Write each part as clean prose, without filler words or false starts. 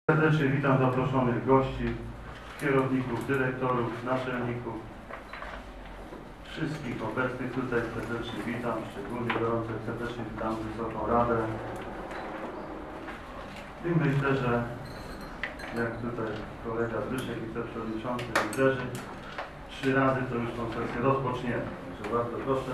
Serdecznie witam zaproszonych gości, kierowników, dyrektorów, naczelników, wszystkich obecnych tutaj serdecznie witam, szczególnie gorąco serdecznie witam Wysoką Radę. I myślę, że jak tutaj kolega Zbyszek, wiceprzewodniczący, liderzy, 3 razy to już tą sesję rozpoczniemy. Także bardzo proszę.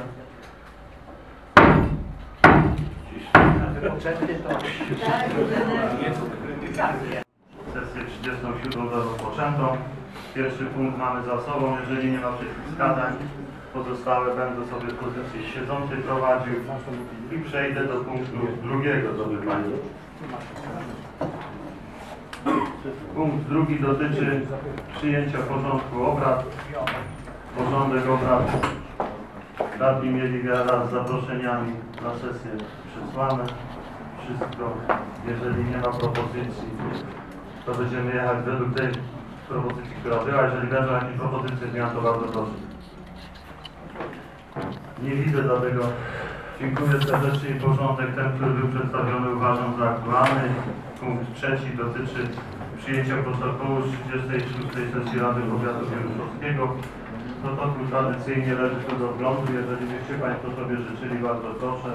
Sesję 37 rozpoczętą. Pierwszy punkt mamy za sobą. Jeżeli nie ma przeciwwskazań, pozostałe będę sobie w pozycji siedzącej prowadził i przejdę do punktu drugiego do wybrania. Punkt drugi dotyczy przyjęcia porządku obrad. Porządek obrad radni mieli wraz z zaproszeniami na sesję przesłane. Wszystko, jeżeli nie ma propozycji, to będziemy jechać według tej propozycji, która była. Jeżeli będą jakieś propozycje zmian, to bardzo proszę. Nie widzę, dlatego dziękuję serdecznie i porządek ten, który był przedstawiony, uważam za aktualny. Punkt trzeci dotyczy przyjęcia protokołu z 36. sesji Rady Powiatu Wieruszowskiego. Protokół tradycyjnie leży tu do oglądu. Jeżeli byście Państwo sobie życzyli, bardzo proszę.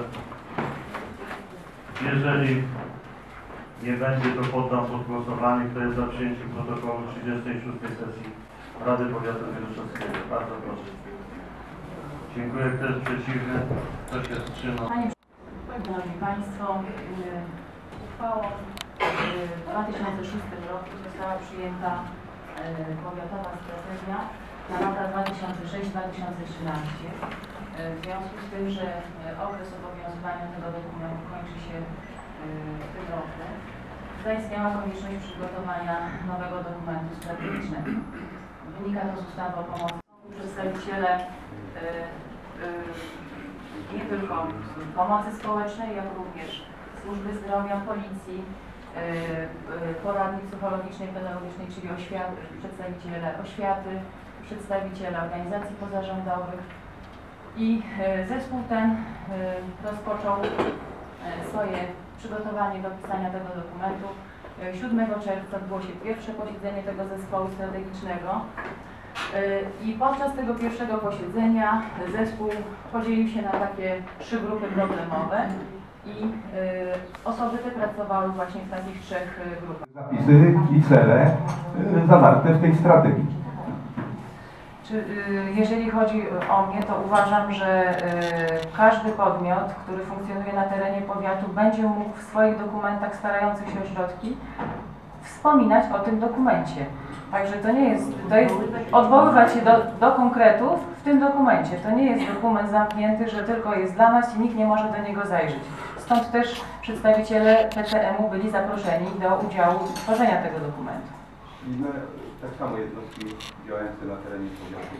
Jeżeli nie będzie, to poddam pod głosowanie, kto jest za przyjęciem protokołu 36. sesji Rady Powiatu Wieruszowskiego. Bardzo proszę. Dziękuję. Kto jest przeciwny? Kto się wstrzymał? Szanowni Państwo, uchwałą w 2006 roku została przyjęta powiatowa strategia na lata 2006-2013. W związku z tym, że okres obowiązywania tego dokumentu kończy się w tym roku, zaistniała konieczność przygotowania nowego dokumentu strategicznego. Wynika to z ustawy o pomocy. Przedstawiciele nie tylko pomocy społecznej, jak również służby zdrowia, policji, poradni psychologicznej, pedagogicznej, czyli przedstawiciele oświaty, przedstawiciele organizacji pozarządowych. I zespół ten rozpoczął swoje przygotowanie do pisania tego dokumentu. 7 czerwca odbyło się pierwsze posiedzenie tego zespołu strategicznego i podczas tego pierwszego posiedzenia zespół podzielił się na takie 3 grupy problemowe i osoby te pracowały właśnie w takich 3 grupach. Zapisy i cele zawarte w tej strategii. Jeżeli chodzi o mnie, to uważam, że każdy podmiot, który funkcjonuje na terenie powiatu, będzie mógł w swoich dokumentach starających się o środki wspominać o tym dokumencie. Także to jest odwoływać się do konkretów w tym dokumencie. To nie jest dokument zamknięty, że tylko jest dla nas i nikt nie może do niego zajrzeć. Stąd też przedstawiciele PCM-u byli zaproszeni do udziału w tworzeniu tego dokumentu. Tak samo jednostki działające na terenie powiatu.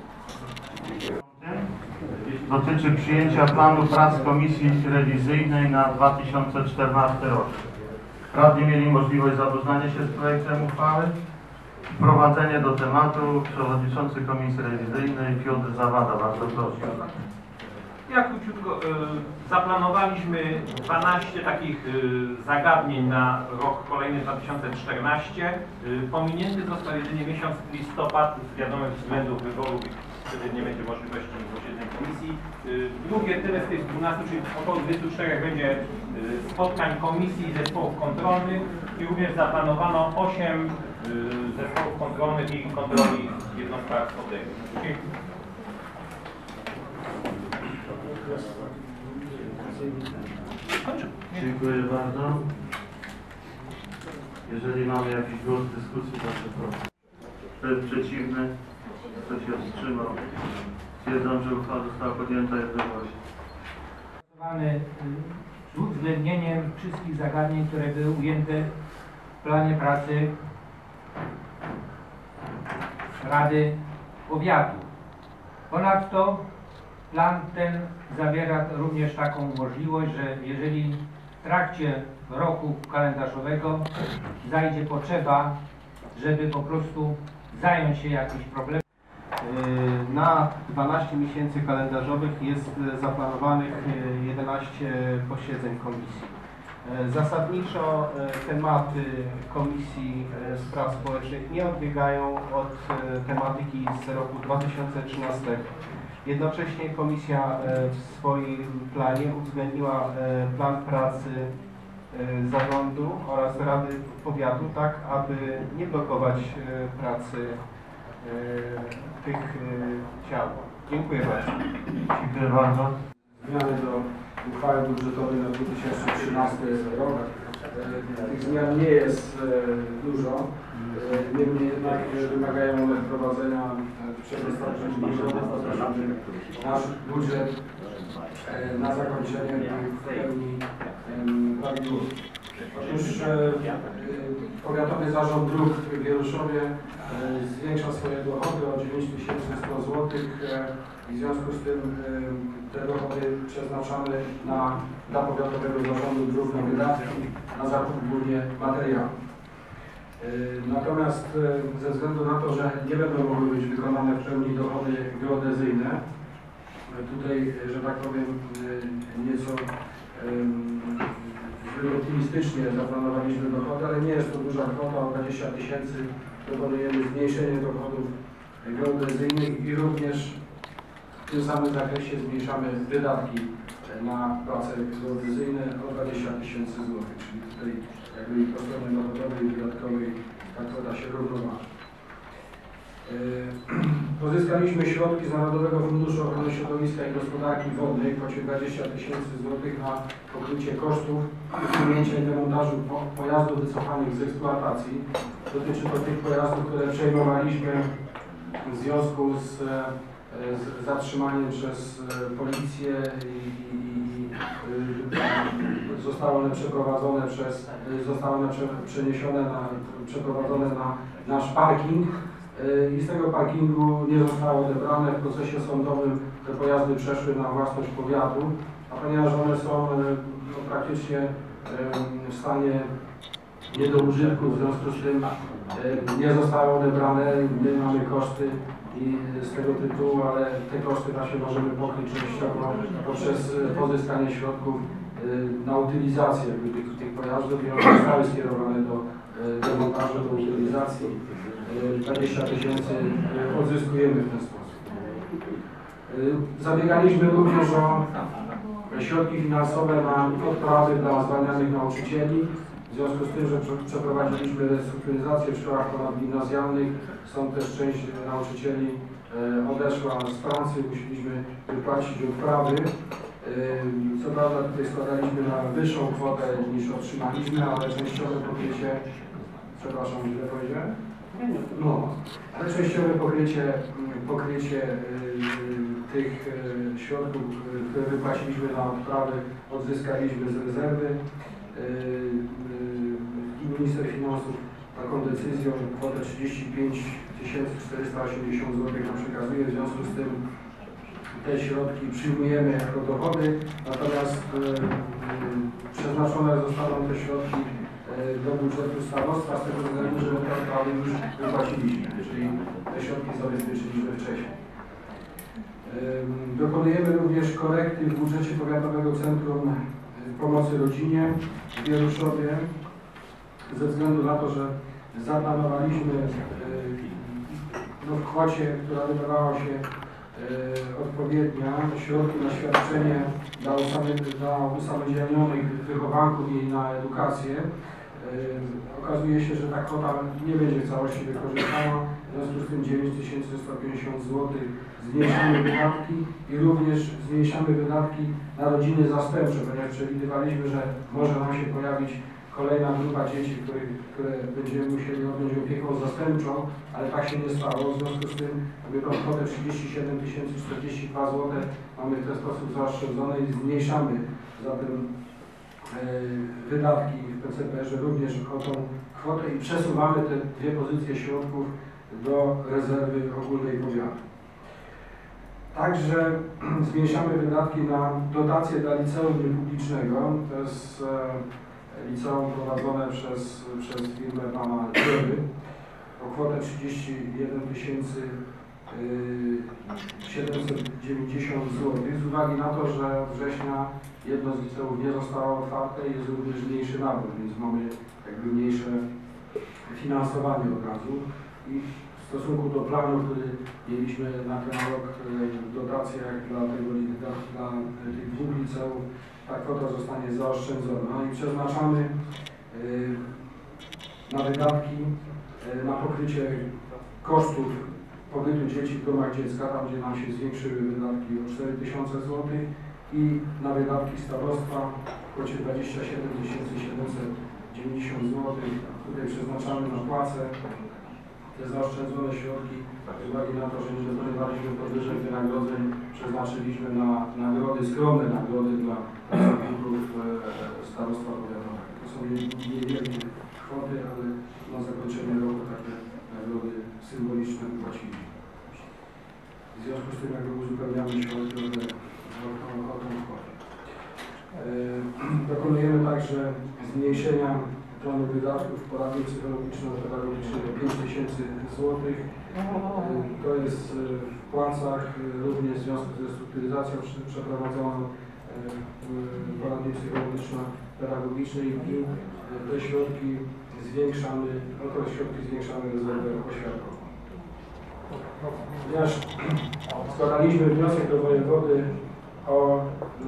Dotyczy przyjęcia planu prac Komisji Rewizyjnej na 2014 rok. Radni mieli możliwość zapoznania się z projektem uchwały. Wprowadzenie do tematu przewodniczący Komisji Rewizyjnej Piotr Zawada. Bardzo proszę. Ja króciutko zaplanowaliśmy 12 takich zagadnień na rok kolejny 2014. Pominięty został jedynie miesiąc listopad z wiadomych względów wyborów, wtedy nie będzie możliwości posiedzeń komisji. Drugie tyle z tych 12, czyli około 24 będzie spotkań komisji i zespołów kontrolnych i również zaplanowano 8 zespołów kontrolnych i kontroli w jednostkach podległych. Dziękuję bardzo. Jeżeli mamy jakiś głos w dyskusji, bardzo proszę. Kto jest przeciwny? Kto się wstrzymał? Stwierdzam, że uchwała została podjęta jednogłośnie. Z uwzględnieniem wszystkich zagadnień, które były ujęte w planie pracy Rady Powiatu. Ponadto plan ten zawiera również taką możliwość, że jeżeli w trakcie roku kalendarzowego zajdzie potrzeba, żeby po prostu zająć się jakimś problemem. Na 12 miesięcy kalendarzowych jest zaplanowanych 11 posiedzeń komisji. Zasadniczo tematy Komisji Spraw Społecznych nie odbiegają od tematyki z roku 2013. Jednocześnie Komisja w swoim planie uwzględniła plan pracy zarządu oraz Rady Powiatu, tak aby nie blokować pracy tych ciał. Dziękuję bardzo. Dziękuję bardzo. Zmiany do uchwały budżetowej na 2013 rok. Tych zmian nie jest dużo, niemniej jednak wymagają one wprowadzenia przez ostatnie dni, aby nasz budżet na zakończenie był w pełni prawidłowy. Otóż Powiatowy Zarząd Dróg w Wieruszowie zwiększa swoje dochody o 9100 zł i w związku z tym te dochody przeznaczamy dla Powiatowego Zarządu Dróg na wydatki, na zakup głównie materiałów. Natomiast ze względu na to, że nie będą mogły być wykonane w pełni dochody geodezyjne, tutaj, że tak powiem, nieco zbyt optymistycznie zaplanowaliśmy dochody, ale nie jest to duża kwota, o 20 000 proponujemy zmniejszenie dochodów geodezyjnych i również w tym samym zakresie zmniejszamy wydatki na prace geodezyjne o 20 000 zł, czyli tutaj jakby po stronie dochodowej i wydatkowej ta kwota się równoważy. Pozyskaliśmy środki z Narodowego Funduszu Ochrony Środowiska i Gospodarki Wodnej w kwocie 20 000 zł na pokrycie kosztów usunięcia i demontażu pojazdów wycofanych z eksploatacji. Dotyczy to tych pojazdów, które przejmowaliśmy w związku z zatrzymaniem przez policję i zostały one przeprowadzone na nasz parking. I z tego parkingu nie zostało odebrane. W procesie sądowym te pojazdy przeszły na własność powiatu, a ponieważ one są praktycznie w stanie nie do użytku, w związku z tym nie zostały odebrane, my mamy koszty i z tego tytułu, ale te koszty właśnie możemy pokryć częściowo poprzez pozyskanie środków na utylizację tych pojazdów i one zostały skierowane do demontażu, do utylizacji. 20 000 odzyskujemy w ten sposób. Zabiegaliśmy również o środki finansowe na odprawy dla zwalnianych nauczycieli. W związku z tym, że przeprowadziliśmy restrukturyzację w szkołach ponadgimnazjalnych, stąd też część nauczycieli odeszła z pracy, musieliśmy wypłacić odprawy. Co prawda tutaj składaliśmy na wyższą kwotę niż otrzymaliśmy, ale częściowe pokrycie, przepraszam, źle powiedziałem? No, ale częściowe pokrycie tych środków, które wypłaciliśmy na odprawy, odzyskaliśmy z rezerwy i minister finansów taką decyzją kwotę 35 480 zł nam przekazuje, w związku z tym te środki przyjmujemy jako dochody, natomiast przeznaczone zostaną te środki do budżetu starostwa z tego względu, że te odprawy już wypłaciliśmy, czyli te środki zabezpieczyliśmy wcześniej. Dokonujemy również korekty w budżecie Powiatowego Centrum Pomocy Rodzinie w Wieruszowie ze względu na to, że zaplanowaliśmy w kwocie, która wydawała się odpowiednia, środki na świadczenie dla usamodzielnionych wychowanków i na edukację. Okazuje się, że ta kwota nie będzie w całości wykorzystana, w związku z tym 9150 zł zmniejszamy wydatki i również zmniejszamy wydatki na rodziny zastępcze, ponieważ przewidywaliśmy, że może nam się pojawić kolejna grupa dzieci, które będziemy musieli objąć opieką zastępczą, ale tak się nie stało. W związku z tym tą kwotę 37 042 zł mamy w ten sposób zaoszczędzone i zmniejszamy zatem wydatki w PCPR-ze również o tą kwotę i przesuwamy te dwie pozycje środków do rezerwy ogólnej powiatu. Także zmniejszamy wydatki na dotacje dla liceum niepublicznego. To jest liceum prowadzone przez firmę pana Dzioby o kwotę 31 790 zł. Z uwagi na to, że od września jedno z liceów nie zostało otwarte i jest również mniejszy nabór, więc mamy jakby mniejsze finansowanie od razu. I w stosunku do planu, który mieliśmy na ten rok w dotacjach dla tych dwóch liceów, ta kwota zostanie zaoszczędzona i przeznaczamy na wydatki, na pokrycie kosztów pobytu dzieci w domach dziecka, tam gdzie nam się zwiększyły wydatki o 4000 zł i na wydatki starostwa w kwocie 27 790 zł. Tutaj przeznaczamy na płace. Te zaoszczędzone środki, z uwagi na to, że nie dokonywaliśmy podwyżek wynagrodzeń, przeznaczyliśmy na nagrody, skromne nagrody dla pracowników starostwa powiatowego. To są niewielkie kwoty, ale na zakończenie roku takie nagrody symboliczne płaciliśmy. W związku z tym jakby uzupełniamy środki o tą kwotę. Dokonujemy także zmniejszenia planu wydatków poradni psychologiczno-pedagogicznej o 5000 zł. To jest w płacach również w związku ze strukturyzacją przeprowadzoną poradni psychologiczno-pedagogicznej i te środki zwiększamy, rezerwę oświatową. Ponieważ składaliśmy wniosek do wojewody o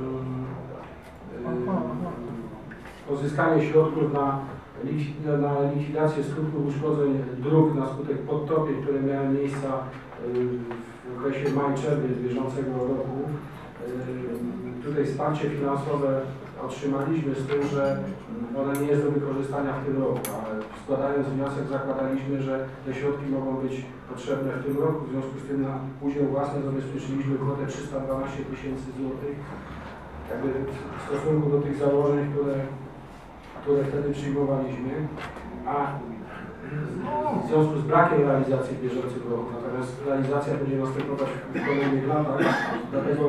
pozyskanie środków na likwidację skutków uszkodzeń dróg na skutek podtopień, które miały miejsce w okresie maj-czerwiec bieżącego roku. Tutaj wsparcie finansowe otrzymaliśmy z tym, że one nie jest do wykorzystania w tym roku, ale składając wniosek zakładaliśmy, że te środki mogą być potrzebne w tym roku. W związku z tym na udział własny zabezpieczyliśmy kwotę 312 000 złotych. Jakby w stosunku do tych założeń, które wtedy przyjmowaliśmy, a w związku z brakiem realizacji w bieżącym roku, natomiast realizacja będzie następować w kolejnych latach, dlatego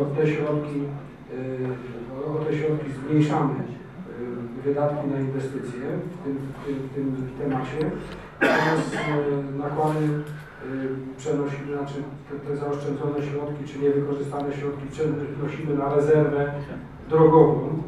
o te środki zmniejszamy wydatki na inwestycje w tym temacie, natomiast nakłady przenosimy, znaczy te zaoszczędzone środki, czy niewykorzystane środki przenosimy na rezerwę drogową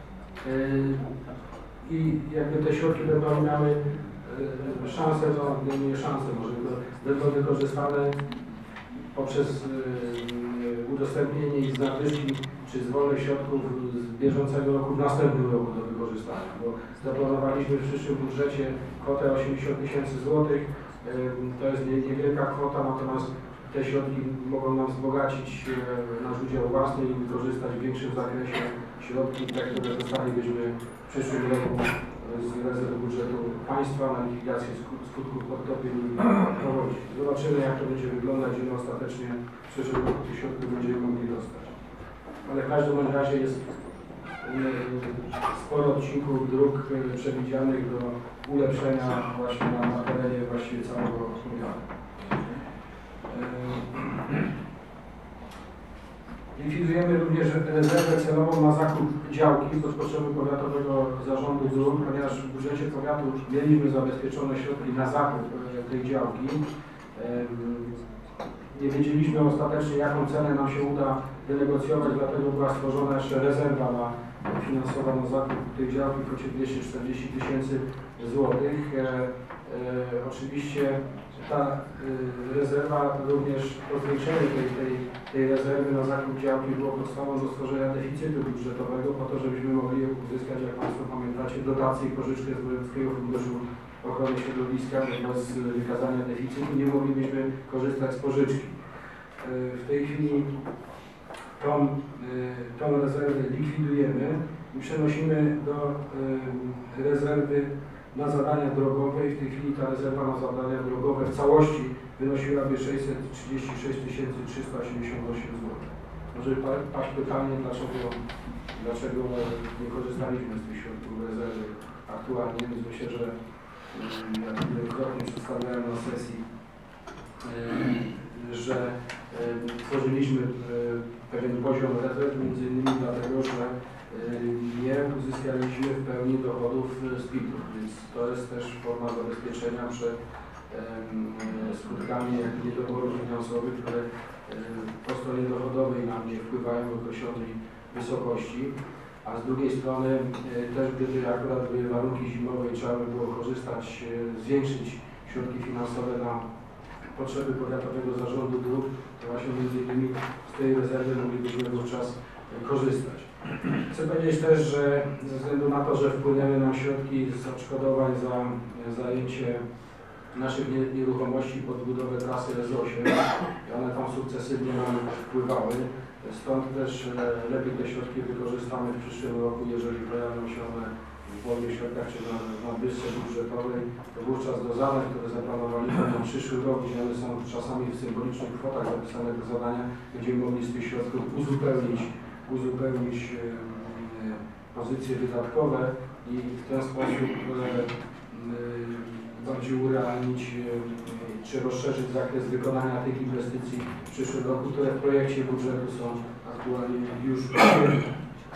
i jakby te środki będą miały szansę, nie szansę, może będą wykorzystane poprzez udostępnienie ich z nadwyżki czy z wolnych środków z bieżącego roku w następnym roku do wykorzystania, bo zaplanowaliśmy w przyszłym budżecie kwotę 80 000 złotych. To jest niewielka kwota, natomiast te środki mogą nam wzbogacić nasz udział własny i wykorzystać w większym zakresie środki, te, które dostalibyśmy w przyszłym roku z rezerw budżetu państwa na likwidację skutków podtopień i powodzi. Zobaczymy, jak to będzie wyglądać, ile ostatecznie w przyszłym roku tych środków będziemy mogli dostać. Ale w każdym razie jest sporo odcinków dróg przewidzianych do ulepszenia właśnie na terenie właściwie całego powiatu. Likwidujemy również rezerwę celową na zakup działki pod potrzeby Powiatowego Zarządu Dróg, ponieważ w budżecie powiatu mieliśmy zabezpieczone środki na zakup tej działki. Nie wiedzieliśmy ostatecznie, jaką cenę nam się uda wynegocjować, dlatego była stworzona jeszcze rezerwa finansowa na zakup tej działki w kwocie 240 000 złotych. Oczywiście ta rezerwa, również zwiększenie tej rezerwy na zakup działki było podstawą do stworzenia deficytu budżetowego po to, żebyśmy mogli uzyskać, jak Państwo pamiętacie, dotację i pożyczkę z Wojewódzkiego Funduszu Ochrony Środowiska, bez wykazania deficytu nie moglibyśmy korzystać z pożyczki. W tej chwili tą rezerwę likwidujemy i przenosimy do rezerwy na zadania drogowe i w tej chwili ta rezerwa na zadania drogowe w całości wynosiłaby 636 388 zł. Może paść pytanie, dlaczego nie korzystaliśmy z tych środków rezerwy aktualnie, więc myślę, że jak wielokrotnie przedstawiałem na sesji, że tworzyliśmy pewien poziom rezerw, między innymi dlatego, że nie uzyskaliśmy w pełni dochodów z PIT-u, więc to jest też forma zabezpieczenia przed skutkami niedoborów finansowych, które po stronie dochodowej nam nie wpływają w określonej wysokości. a z drugiej strony też gdyby akurat były warunki zimowe i trzeba by było korzystać, zwiększyć środki finansowe na potrzeby Powiatowego Zarządu Dróg, to właśnie między innymi z tej rezerwy moglibyśmy wówczas korzystać. Chcę powiedzieć też, że ze względu na to, że wpłynęły nam środki z odszkodowań za zajęcie naszych nieruchomości pod budowę trasy S8 i one tam sukcesywnie nam wpływały, stąd też lepiej te środki wykorzystamy w przyszłym roku, jeżeli pojawią się one w wolnych środkach czy na nadwyżce budżetowej, to wówczas do zadań, które zaplanowaliśmy na przyszły rok, gdzie one są czasami w symbolicznych kwotach zapisane do zadania, będziemy mogli z tych środków uzupełnić pozycje wydatkowe i w ten sposób bardziej urealnić czy rozszerzyć zakres wykonania tych inwestycji w przyszłym roku, które w projekcie budżetu są aktualnie już przyjęte.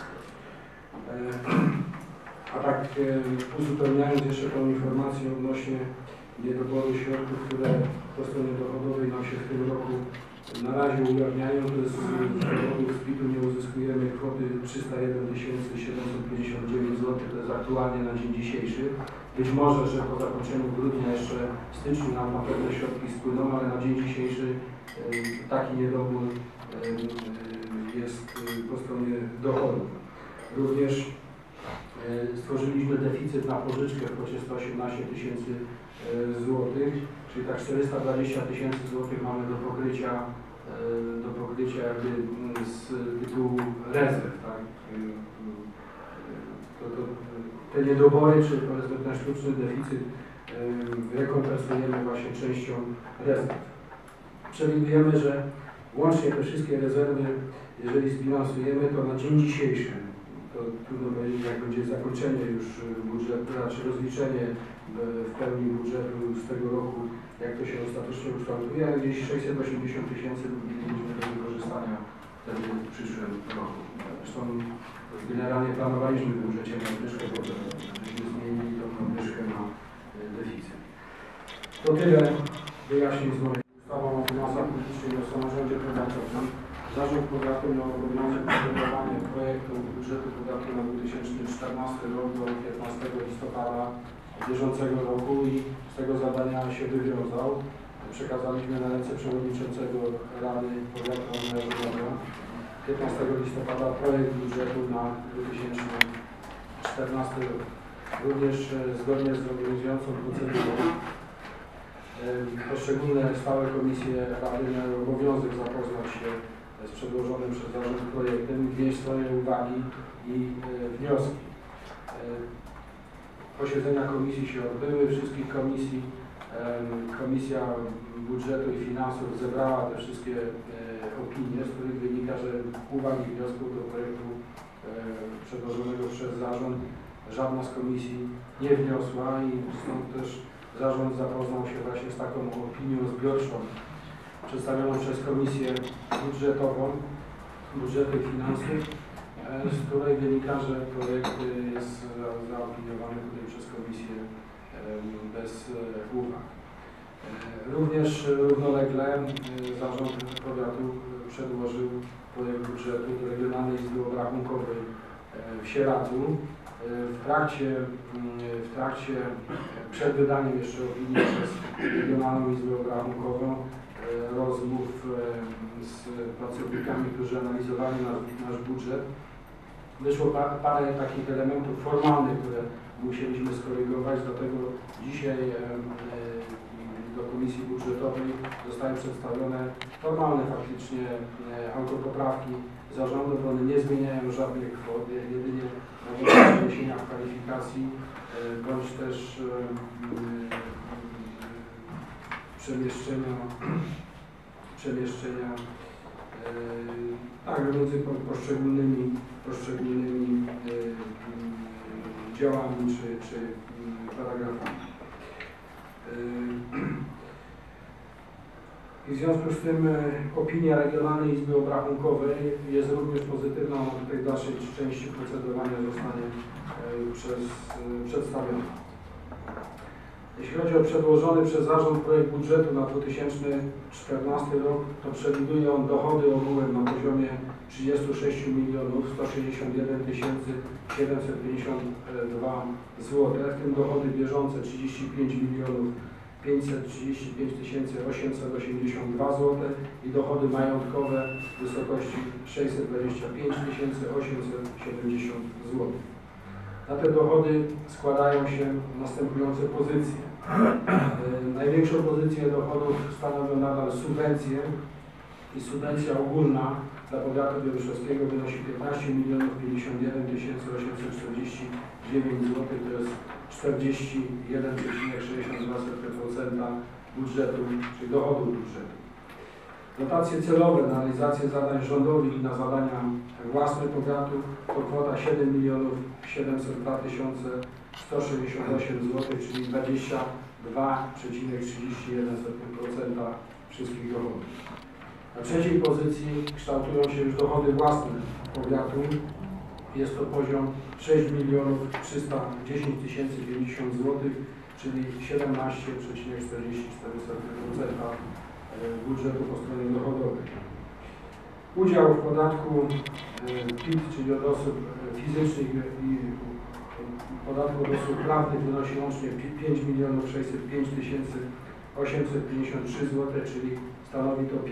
A tak uzupełniając jeszcze tą informację odnośnie niedoboru środków, które po stronie dochodowej nam się w tym roku na razie ujawniają, to jest z dochodów z PIT-u nie uzyskujemy kwoty 301 759 zł, to jest aktualnie na dzień dzisiejszy. Być może, że po zakończeniu grudnia jeszcze w styczniu nam na pewne środki spłyną, ale na dzień dzisiejszy taki niedobór jest po stronie dochodów. Również stworzyliśmy deficyt na pożyczkę w kwocie 118 000 złotych, czyli tak 420 000 złotych mamy do pokrycia jakby z tytułu rezerw. Tak? Te niedobory, czy powiedzmy ten sztuczny deficyt rekompensujemy właśnie częścią rezerw. Przewidujemy, że łącznie te wszystkie rezerwy, jeżeli zbilansujemy, to na dzień dzisiejszy, to trudno powiedzieć, jak będzie zakończenie już budżetu, czy rozliczenie w pełni budżetu z tego roku, jak to się ostatecznie ukształtuje, ale gdzieś 680 000 mieliśmy do wykorzystania wtedy w przyszłym roku. Zresztą generalnie planowaliśmy w budżecie nadwyżkę, bo żeśmy zmienili tą nadwyżkę na deficyt. To tyle wyjaśnień z mojej ustawą o finansach publicznych i o samorządzie powiatowym. Zarząd Powiatu miał obowiązek przygotowania projektu budżetu powiatu na 2014 rok do 15 listopada bieżącego roku i z tego zadania się wywiązał. Przekazaliśmy na ręce przewodniczącego Rady Powiatu Narodowego 15 listopada projekt budżetu na 2014 rok. Również zgodnie z obowiązującą procedurą poszczególne stałe komisje Rady miały obowiązek zapoznać się z przedłożonym przez zarząd projektem, wnieść swoje uwagi i wnioski. Posiedzenia komisji się odbyły, wszystkich komisji. Komisja Budżetu i Finansów zebrała te wszystkie opinie, z których wynika, że uwag i wniosków do projektu przedłożonego przez zarząd żadna z komisji nie wniosła i stąd też zarząd zapoznał się właśnie z taką opinią zbiorczą przedstawioną przez Komisję Budżetu i Finansów, z której wynika, że projekt jest zaopiniowany tutaj przez Komisję bez uwag. Również równolegle Zarząd Powiatu przedłożył projekt budżetu do Regionalnej Izby Obrachunkowej w Sieradzu. W trakcie przed wydaniem jeszcze opinii przez Regionalną Izbę Obrachunkową rozmów z pracownikami, którzy analizowali nasz budżet, wyszło parę takich elementów formalnych, które musieliśmy skorygować, dlatego dzisiaj do Komisji Budżetowej zostały przedstawione formalne faktycznie autopoprawki zarządu, bo one nie zmieniają żadnych kwot, jedynie na przeniesienia kwalifikacji bądź też przemieszczenia tak, między poszczególnymi działami czy paragrafami. I w związku z tym opinia Regionalnej Izby Obrachunkowej jest również pozytywna, ona tutaj w dalszej części procedowania zostanie przedstawiona. Jeśli chodzi o przedłożony przez zarząd projekt budżetu na 2014 rok, to przewiduje on dochody ogółem na poziomie 36 161 752 zł, w tym dochody bieżące 35 535 882 zł i dochody majątkowe w wysokości 625 870 zł. Na te dochody składają się następujące pozycje. Największą pozycję dochodów stanowią nadal subwencje i subwencja ogólna dla powiatu wieruszowskiego wynosi 15 051 849 zł, to jest 41,62% budżetu, czyli dochodu budżetu. Dotacje celowe na realizację zadań rządowych i na zadania własne powiatu to kwota 7 702 168 zł, czyli 22,31% wszystkich dochodów. Na trzeciej pozycji kształtują się już dochody własne powiatu. Jest to poziom 6 310 050 zł, czyli 17,44% budżetu po stronie dochodowej. Udział w podatku PIT, czyli od osób fizycznych i podatku od osób prawnych wynosi łącznie 5 605 853 zł, czyli stanowi to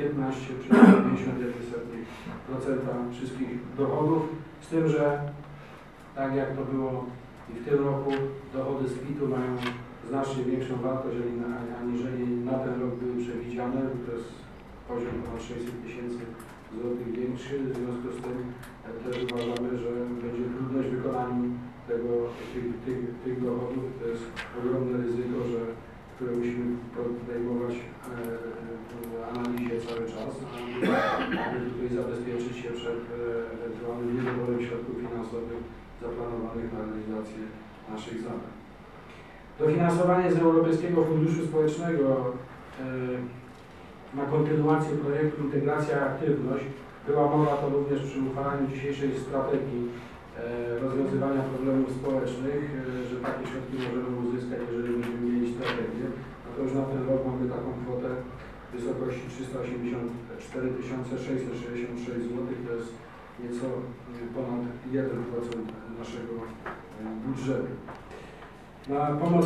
15,51% wszystkich dochodów, z tym, że tak jak to było i w tym roku, dochody z PIT-u mają znacznie większą wartość, aniżeli na ten rok były przewidziane. To jest poziom ponad 600 000 złotych większy. W związku z tym też uważamy, że będzie trudność w wykonaniu tych dochodów. To jest ogromne ryzyko, które musimy podejmować w analizie cały czas, aby tutaj zabezpieczyć się przed ewentualnym niedoborem środków finansowych zaplanowanych na realizację naszych zadań. Dofinansowanie z Europejskiego Funduszu Społecznego na kontynuację projektu Integracja i Aktywność. Była mowa to również przy uchwalaniu dzisiejszej strategii rozwiązywania problemów społecznych, że takie środki możemy uzyskać, jeżeli będziemy mieli strategię. No to już na ten rok mamy taką kwotę w wysokości 384 666 zł, to jest nieco ponad 1% naszego budżetu. Na pomoc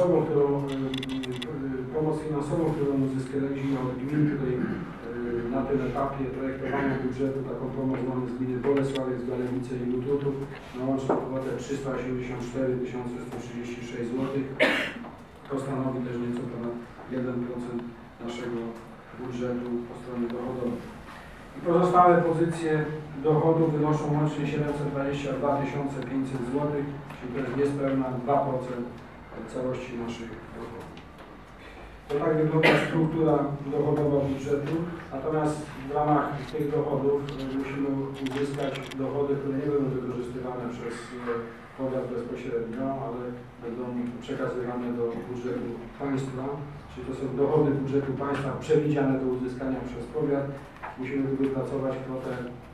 finansową, którą uzyskaliśmy od gmin, tutaj na tym etapie projektowania budżetu taką pomoc mamy z gminy Bolesławiec, Galewice i Lututów na łączną kwotę 384 136 zł. To stanowi też nieco ponad 1% naszego budżetu po stronie dochodowej. I pozostałe pozycje dochodu wynoszą łącznie 722 500 zł, czyli to jest niespełna 2% całości naszych dochodów. To tak wygląda struktura dochodowa budżetu, natomiast w ramach tych dochodów musimy uzyskać dochody, które nie będą wykorzystywane przez powiat bezpośrednio, ale będą przekazywane do budżetu państwa, czyli to są dochody budżetu państwa przewidziane do uzyskania przez powiat. Musimy tu wypracować kwotę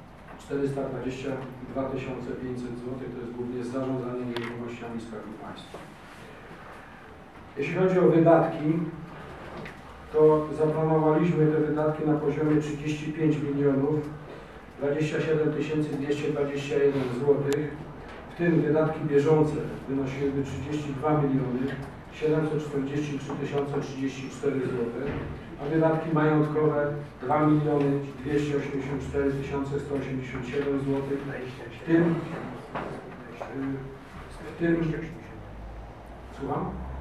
422 500 zł, to jest głównie zarządzanie nieruchomościami Skarbu Państwa. Jeśli chodzi o wydatki, to zaplanowaliśmy te wydatki na poziomie 35 27 221 zł, w tym wydatki bieżące wynosiłyby 32 743 034 zł, a wydatki majątkowe 2 284 187 zł, w tym słucham?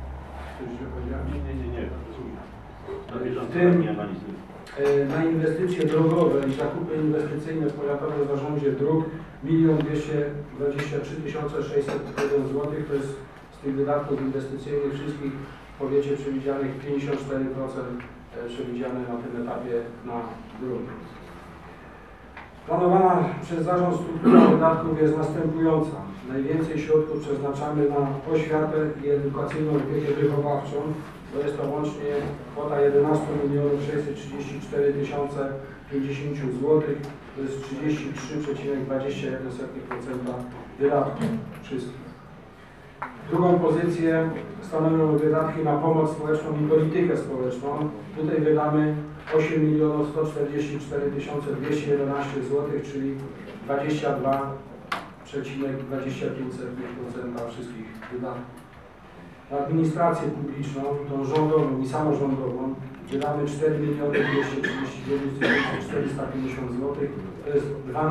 W tym na inwestycje drogowe i zakupy inwestycyjne w Powiatowym Zarządzie Dróg 1 223 601 zł, to jest z tych wydatków inwestycyjnych wszystkich w powiecie przewidzianych 54% przewidziane na tym etapie na drogi. Planowana przez zarząd struktura wydatków jest następująca. Najwięcej środków przeznaczamy na oświatę i edukacyjną opiekę wychowawczą. To jest to łącznie kwota 11 634 050 zł. To jest 33,21% wydatków wszystkich. Drugą pozycję stanowią wydatki na pomoc społeczną i politykę społeczną. Tutaj wydamy 8 144 211 zł, czyli 22,25% wszystkich wydatków. Na administrację publiczną, tą rządową i samorządową, wydamy 4 239 450 zł, to jest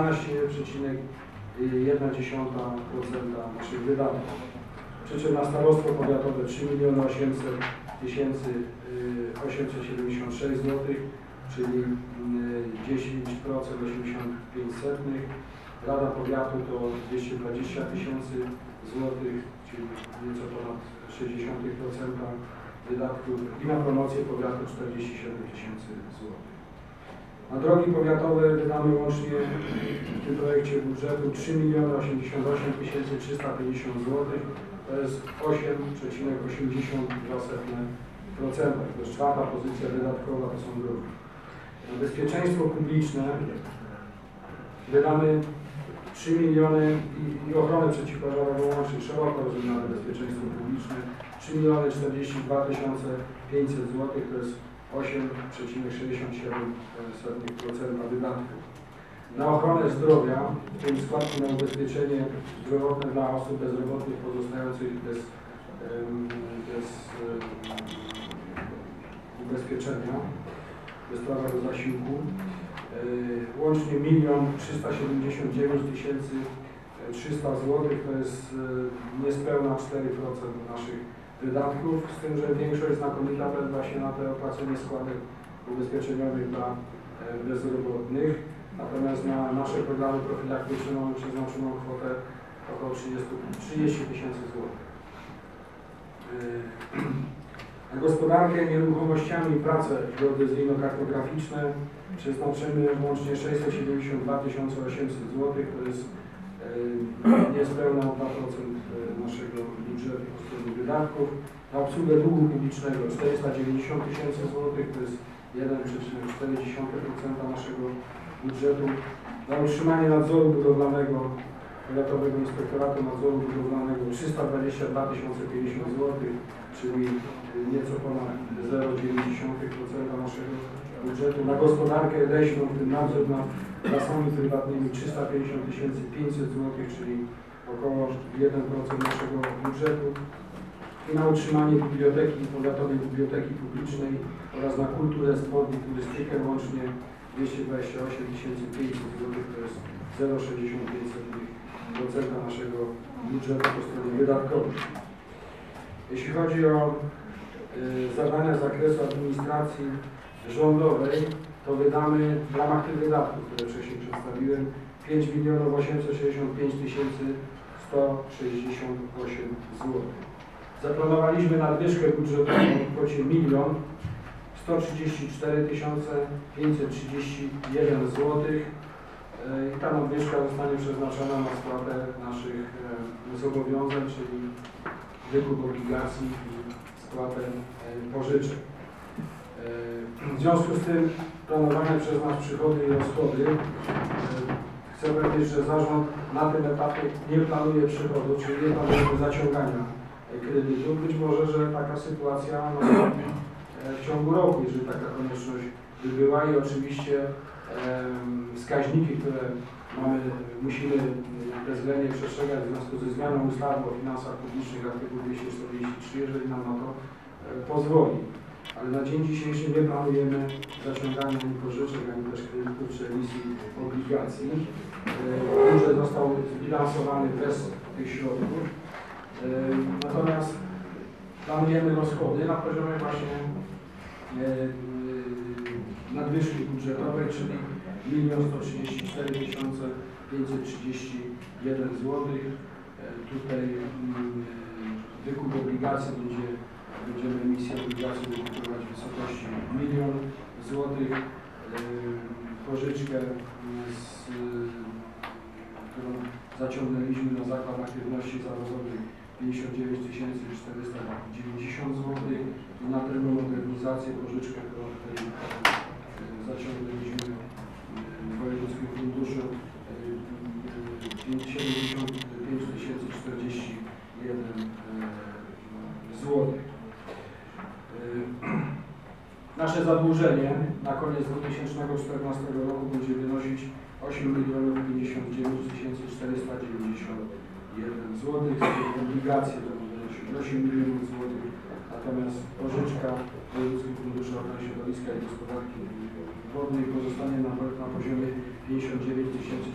12,1% naszych wydatków. Przy czym na starostwo powiatowe 3 800 876 zł, czyli 10,85%. Rada Powiatu to 220 000 złotych, czyli nieco ponad 0,6% wydatków i na promocję powiatu 47 000 złotych. Na drogi powiatowe wydamy łącznie w tym projekcie budżetu 3 088 350 zł, to jest 8,82%. To jest czwarta pozycja wydatkowa, to są drogi. Na bezpieczeństwo publiczne wydamy 3 miliony i ochronę przeciwpożarową łącznie szeroko rozumiane bezpieczeństwo publiczne 3 042 500 zł, to jest 8,67% wydatków. Na ochronę zdrowia, w tym składki na ubezpieczenie zdrowotne dla osób bezrobotnych pozostających bez ubezpieczenia, bez prawa do zasiłku, łącznie 1 379 300 zł, to jest niespełna 4% naszych wydatków, z tym, że większość znakomita odbywa się na te opłacenie składek ubezpieczeniowych dla bezrobotnych, natomiast na nasze programy profilaktyczne mamy przeznaczoną kwotę około 30 000 zł. Na gospodarkę nieruchomościami i prace geodezyjno-kartograficzne przeznaczymy łącznie 672 800 zł, to jest niespełna 2% naszego budżetu po stronie wydatków. Na obsługę długu publicznego 490 000 zł, to jest 1,4% naszego budżetu. Na utrzymanie nadzoru budowlanego Powiatowego Inspektoratu Nadzoru Budowlanego 322 050 zł, czyli nieco ponad 0,9% naszego budżetu. Na gospodarkę leśną, w tym nadzór nad lasami prywatnymi 350 500 zł, czyli około 1% naszego budżetu. I na utrzymanie biblioteki, Powiatowej Biblioteki Publicznej oraz na kulturę, sport i turystykę łącznie 228 500 zł, to jest 0,65% naszego budżetu po stronie wydatkowej. Jeśli chodzi o zadania z zakresu administracji rządowej, to wydamy w ramach tych wydatków, które wcześniej przedstawiłem, 5 865 168 zł. Zaplanowaliśmy nadwyżkę budżetową w kwocie 1 134 531 zł i ta nadwyżka zostanie przeznaczona na spłatę naszych zobowiązań, czyli wykup obligacji i spłatę pożyczek. W związku z tym planowane przez nas przychody i rozchody, chcę powiedzieć, że zarząd na tym etapie nie planuje przychodów, czyli nie planuje zaciągania kredytu. Być może, że taka sytuacja nastąpi w ciągu roku, jeżeli taka konieczność by była i oczywiście wskaźniki, które musimy bezwzględnie przestrzegać w związku ze zmianą ustawy o finansach publicznych, artykuł 243, jeżeli nam na to pozwoli. Ale na dzień dzisiejszy nie planujemy zaciągania ani pożyczek, ani też kredytów czy emisji obligacji. Budżet został zbilansowany bez tych środków. Natomiast planujemy rozchody na poziomie właśnie nadwyżki budżetowej, czyli 1 134 531 zł. Tutaj wykup obligacji będziemy emisję obligacji wykupywać w wysokości 1 000 000 zł. Pożyczkę, którą zaciągnęliśmy na Zakład Aktywności Zawodowych 59 490 zł i na termomodernizację pożyczkę, którą tutaj zaciągnęliśmy w Wojewódzkim Funduszu 75 041 Nasze zadłużenie na koniec 2014 roku będzie wynosić 8 059 491 zł. Obligacje to będzie wynosić 8 milionów złotych. Natomiast pożyczka Wojewódzkiego Funduszu Ochrony Środowiska i Gospodarki Wodnej pozostanie na poziomie 59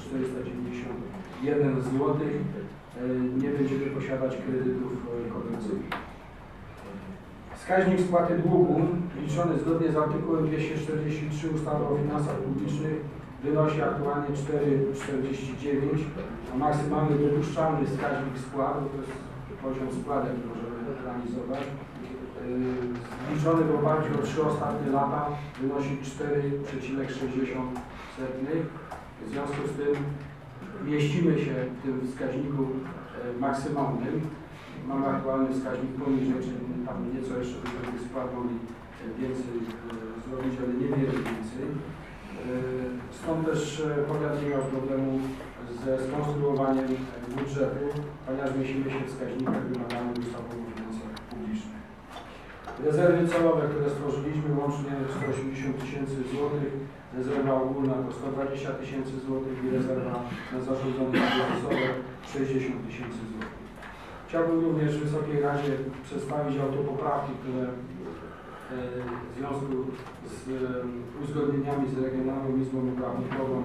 491 zł. Nie będziemy posiadać kredytów komercyjnych. Wskaźnik spłaty długu liczony zgodnie z artykułem 243 ustawy o finansach publicznych wynosi aktualnie 4,49, a maksymalny dopuszczalny wskaźnik spłat, to jest poziom spłatek, możemy realizować, liczony w oparciu o 3 ostatnie lata wynosi 4,60. W związku z tym mieścimy się w tym wskaźniku maksymalnym. Mamy aktualny wskaźnik poniżej, czyli tam nieco jeszcze tych spłat mogli więcej zrobić, ale niewiele więcej. Stąd też powiat nie miał problemu ze skonstruowaniem budżetu, ponieważ mieścimy się w wskaźnikach wymaganych ustawą o finansach publicznych. Rezerwy celowe, które stworzyliśmy, łącznie 180 000 złotych, rezerwa ogólna to 120 000 złotych i rezerwa na zarządzanie kryzysowe 60 000 złotych. Chciałbym również Wysokiej Radzie przedstawić autopoprawki, które w związku z uzgodnieniami z Regionalną Izbą Obrachunkową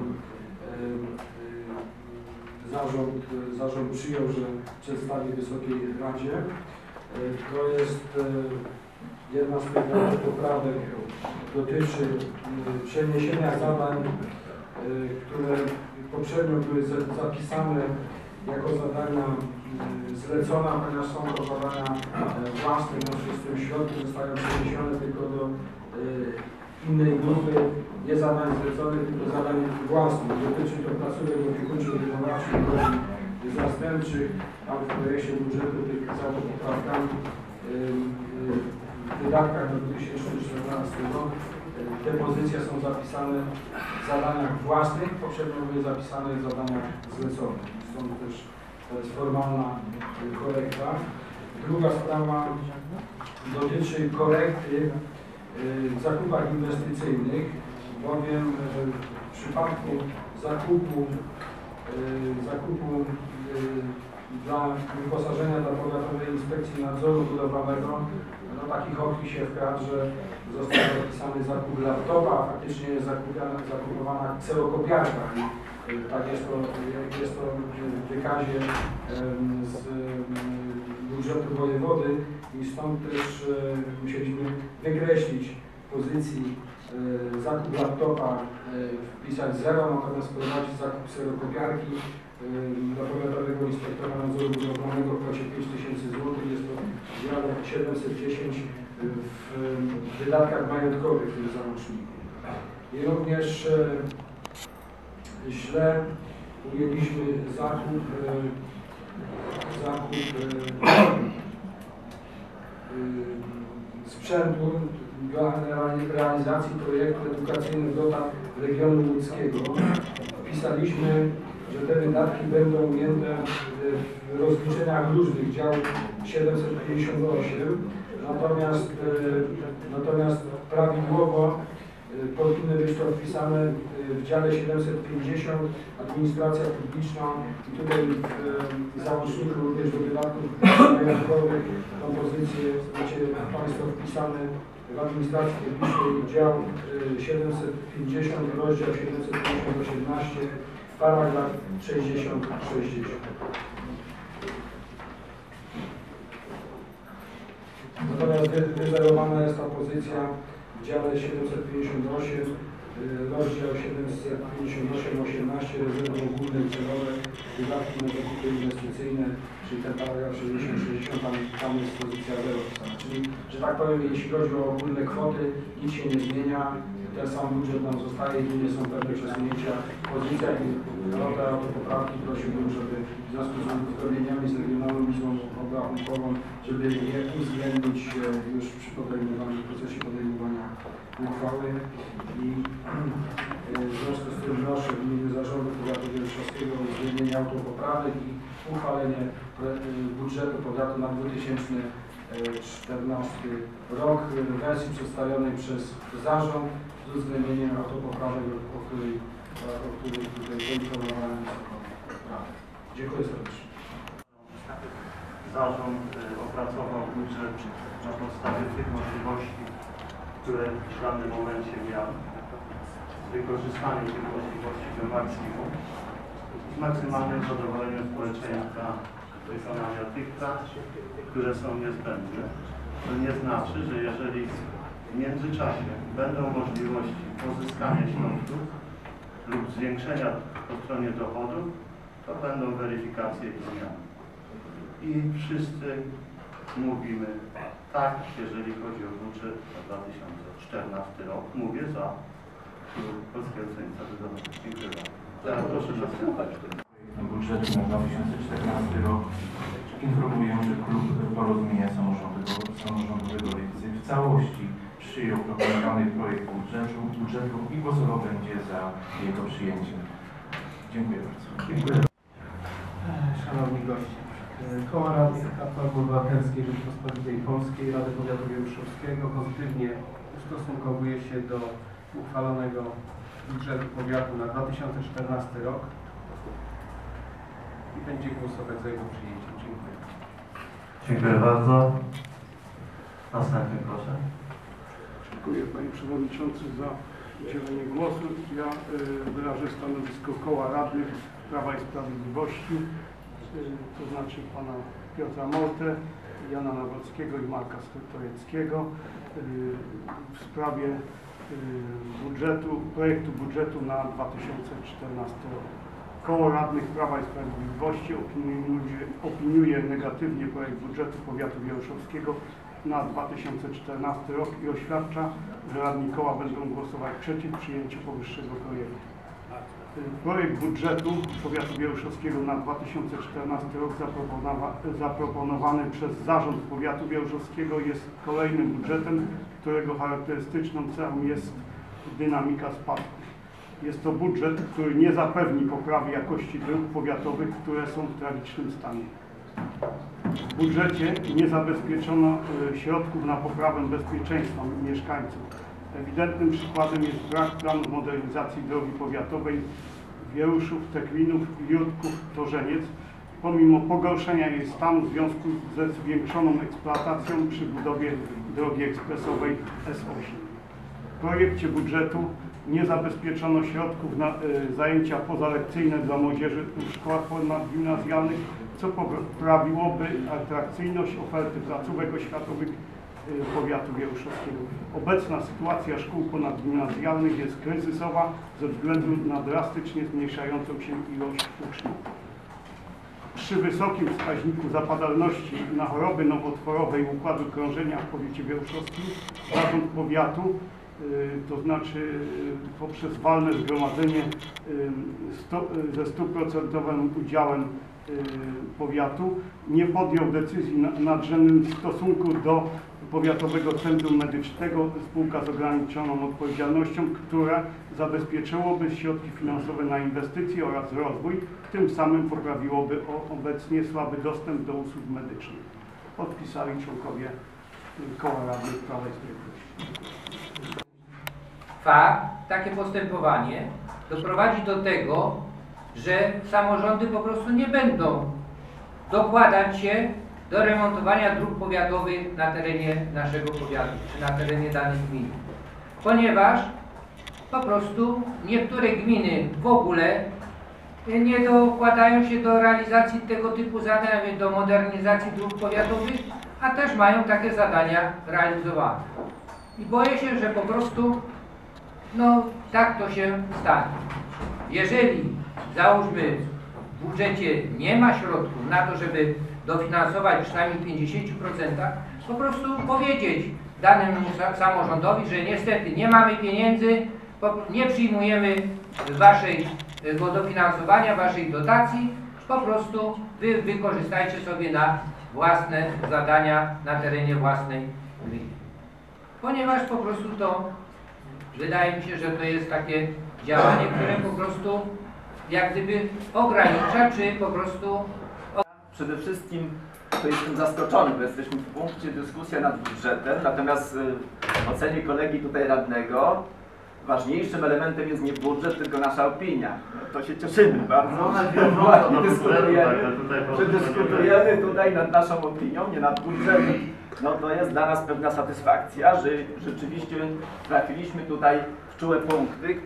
zarząd przyjął, że przedstawi Wysokiej Radzie. To jest jedna z tych poprawek, dotyczy przeniesienia zadań, które poprzednio były zapisane jako zadania zlecona, ponieważ są to zadania własne, w związku z tym środki zostają przeniesione tylko do innej grupy, nie zadań zleconych, tylko zadań własnych. Dotyczy to placówek opiekuńczo-wychowawczych, rodzin zastępczych. Tam w projekcie budżetu tych za poprawkami w wydatkach na 2014 rok te pozycje są zapisane w zadaniach własnych, poprzednio były zapisane w zadaniach zleconych. Stąd też to jest formalna korekta. Druga sprawa dotyczy korekty w zakupach inwestycyjnych, bowiem w przypadku zakupu dla wyposażenia dla Powiatowej Inspekcji Nadzoru Budowlanego, no takich okli się wkradł, że został zapisany zakup laptopa, a faktycznie jest zakupowana kserokopiarka. Tak jest to w wykazie z budżetu wojewody i stąd też musieliśmy wykreślić w pozycji zakup laptopa, wpisać 0, natomiast wprowadzić zakup kserokopiarki dla Powiatowego Inspektora Nadzoru Budowlanego w kwocie 5 000 zł. Jest to dział 710 w wydatkach majątkowych w tym załączniku. I również źle ujęliśmy zakup sprzętu dla realizacji projektu edukacyjnych dotad regionu łódzkiego. Wpisaliśmy, że te wydatki będą ujęte w rozliczeniach różnych, dział 758, natomiast prawidłowo powinny być to wpisane w dziale 750 administracja publiczna i tutaj w załączniku również do wydatków majątkowych tą pozycję macie Państwo wpisane w administracji publicznej dział 750, rozdział 750-18, paragraf 60-60. Natomiast wyzerowana jest ta pozycja w dziale 758, rozdział 758-18, rezerwy ogólne i celowe, wydatki na zakupy inwestycyjne, czyli ten paragraf 60-60, tam jest pozycja 0 wpisana. Czyli, że tak powiem, jeśli chodzi o ogólne kwoty, nic się nie zmienia, ten sam budżet nam zostaje, nie są pewne przesunięcia w pozycjach i te poprawki prosiłbym, żeby w związku z uzgodnieniami z Regionalną Izbą Obrachunkową, żeby je uwzględnić już przy podejmowaniu, w procesie podejmowania uchwały i w związku z tym wnoszę w imieniu Zarządu Powiatu Wieluszowskiego o uwzględnienie autopoprawek i uchwalenie budżetu powiatu na 2014 2014 rok w wersji przedstawionej przez zarząd z uwzględnieniem autopoprawek, o której tutaj poinformowałem Wysoką Radę. Dziękuję serdecznie. Zarząd opracował budżet na podstawie tych możliwości, które w danym momencie miał. Z wykorzystaniem tych możliwości do maksimum, z maksymalnym zadowoleniem społeczeństwa wykonania tych prac, które są niezbędne. To nie znaczy, że jeżeli w międzyczasie będą możliwości pozyskania środków lub zwiększenia po stronie dochodów, to będą weryfikacje i zmiany. I wszyscy mówimy tak, jeżeli chodzi o budżet na 2014 rok. Mówię za Polskiego Stronnictwa Ludowego. Dziękuję bardzo. Teraz proszę nasłuchać. Budżetu na 2014 rok informuję, że Klub Porozumienia Samorządowego Lewicy w całości przyjął proponowany projekt budżetu i głosował będzie za jego przyjęciem. Dziękuję bardzo. Dziękuję. Szanowni goście, Koło Radnych Platformy Obywatelskiej Rzeczypospolitej Polskiej Rady Powiatu Wieruszowskiego pozytywnie ustosunkowuje się do uchwalonego budżetu powiatu na 2014 rok i będzie głosować za jego przyjęciem. Dziękuję. Dziękuję bardzo. Następny proszę. Dziękuję Panie Przewodniczący za udzielenie głosu. Ja wyrażę stanowisko Koła Radnych Prawa i Sprawiedliwości, to znaczy Pana Piotra Moltę, Jana Nawrockiego i Marka Skrzyptoreckiego w sprawie projektu budżetu na 2014 rok. Koło Radnych Prawa i Sprawiedliwości opiniuje negatywnie projekt budżetu powiatu wieruszowskiego na 2014 rok i oświadcza, że radni koła będą głosować przeciw przyjęciu powyższego projektu. Projekt budżetu powiatu wieruszowskiego na 2014 rok zaproponowany przez zarząd powiatu wieruszowskiego jest kolejnym budżetem, którego charakterystyczną cechą jest dynamika spadku. Jest to budżet, który nie zapewni poprawy jakości dróg powiatowych, które są w tragicznym stanie. W budżecie nie zabezpieczono środków na poprawę bezpieczeństwa mieszkańców. Ewidentnym przykładem jest brak planów modernizacji drogi powiatowej Wieruszów, Tekwinów, Jurtków, Torzeniec, pomimo pogorszenia jej stanu w związku ze zwiększoną eksploatacją przy budowie drogi ekspresowej S8. W projekcie budżetu nie zabezpieczono środków na zajęcia pozalekcyjne dla młodzieży w szkołach ponadgimnazjalnych, co poprawiłoby atrakcyjność oferty placówek oświatowych powiatu wieruszowskiego. Obecna sytuacja szkół ponadgimnazjalnych jest kryzysowa ze względu na drastycznie zmniejszającą się ilość uczniów. Przy wysokim wskaźniku zapadalności na choroby nowotworowe i układu krążenia w powiecie wieruszowskim zarząd powiatu, to znaczy poprzez walne zgromadzenie ze 100% udziałem powiatu, nie podjął decyzji nadrzędnej w stosunku do Powiatowego Centrum Medycznego, spółka z ograniczoną odpowiedzialnością, która zabezpieczyłoby środki finansowe na inwestycje oraz rozwój, tym samym poprawiłoby obecnie słaby dostęp do usług medycznych. Podpisali członkowie Koła Radnych Prawa i Sprawiedliwości. Takie postępowanie doprowadzi do tego, że samorządy po prostu nie będą dokładać się do remontowania dróg powiatowych na terenie naszego powiatu, czy na terenie danej gminy. Ponieważ po prostu niektóre gminy w ogóle nie dokładają się do realizacji tego typu zadań, do modernizacji dróg powiatowych, a też mają takie zadania realizowane. I boję się, że po prostu tak to się stanie. Jeżeli, załóżmy, w budżecie nie ma środków na to, żeby dofinansować przynajmniej 50%, po prostu powiedzieć danemu samorządowi, że niestety nie mamy pieniędzy, nie przyjmujemy waszego dofinansowania, waszej dotacji, po prostu wy wykorzystajcie sobie na własne zadania na terenie własnej gminy. Ponieważ po prostu to wydaje mi się, że to jest takie działanie, które po prostu jak gdyby ogranicza, czy po prostu Przede wszystkim to jestem zaskoczony, bo jesteśmy w punkcie dyskusja nad budżetem, natomiast w ocenie kolegi tutaj radnego ważniejszym elementem jest nie budżet, tylko nasza opinia. No to się cieszymy bardzo, że dyskutujemy tutaj nad naszą opinią, nie nad budżetem. No to jest dla nas pewna satysfakcja, że rzeczywiście trafiliśmy tutaj w czułe punkty,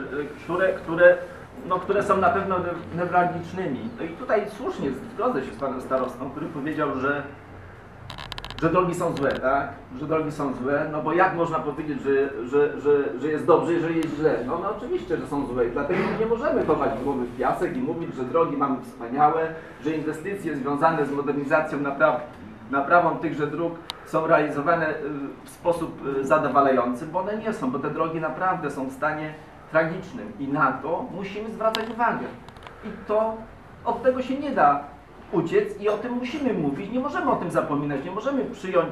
które są na pewno newralgicznymi. No i tutaj słusznie zgodzę się z panem starostą, który powiedział, że drogi są złe, tak? Że drogi są złe, no bo jak można powiedzieć, że jest dobrze, jeżeli jest źle? No oczywiście, że są złe i dlatego nie możemy chować głowy w piasek i mówić, że drogi mamy wspaniałe, że inwestycje związane z modernizacją, naprawą tychże dróg są realizowane w sposób zadowalający, bo one nie są, bo te drogi naprawdę są w stanie tragicznym i na to musimy zwracać uwagę. I to od tego się nie da uciec i o tym musimy mówić, nie możemy o tym zapominać, nie możemy przyjąć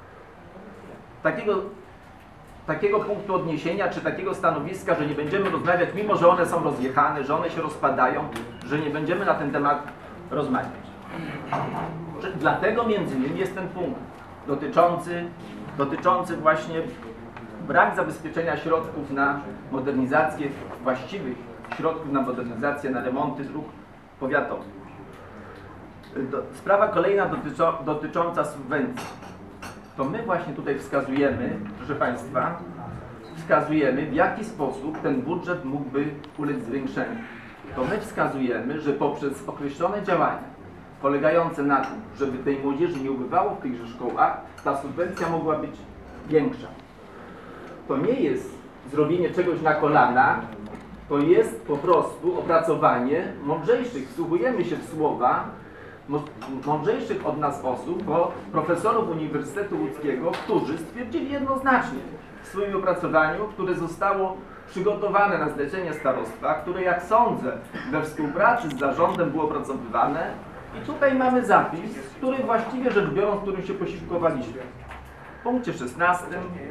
takiego punktu odniesienia czy takiego stanowiska, że nie będziemy rozmawiać, mimo że one są rozjechane, że one się rozpadają, że nie będziemy na ten temat rozmawiać. Dlatego między innymi jest ten punkt dotyczący właśnie brak zabezpieczenia środków na modernizację, właściwych środków na modernizację, na remonty dróg powiatowych. Sprawa kolejna dotycząca subwencji. To my właśnie tutaj wskazujemy, proszę Państwa, w jaki sposób ten budżet mógłby ulec zwiększeniu. To my wskazujemy, że poprzez określone działania polegające na tym, żeby tej młodzieży nie ubywało w tychże szkołach, ta subwencja mogła być większa. To nie jest zrobienie czegoś na kolana, to jest po prostu opracowanie mądrzejszych, wsłuchujemy się w słowa mądrzejszych od nas osób, bo profesorów Uniwersytetu Łódzkiego, którzy stwierdzili jednoznacznie w swoim opracowaniu, które zostało przygotowane na zlecenie starostwa, które, jak sądzę, we współpracy z zarządem było opracowywane. I tutaj mamy zapis, który właściwie rzecz biorąc, którym się posiłkowaliśmy. W punkcie 16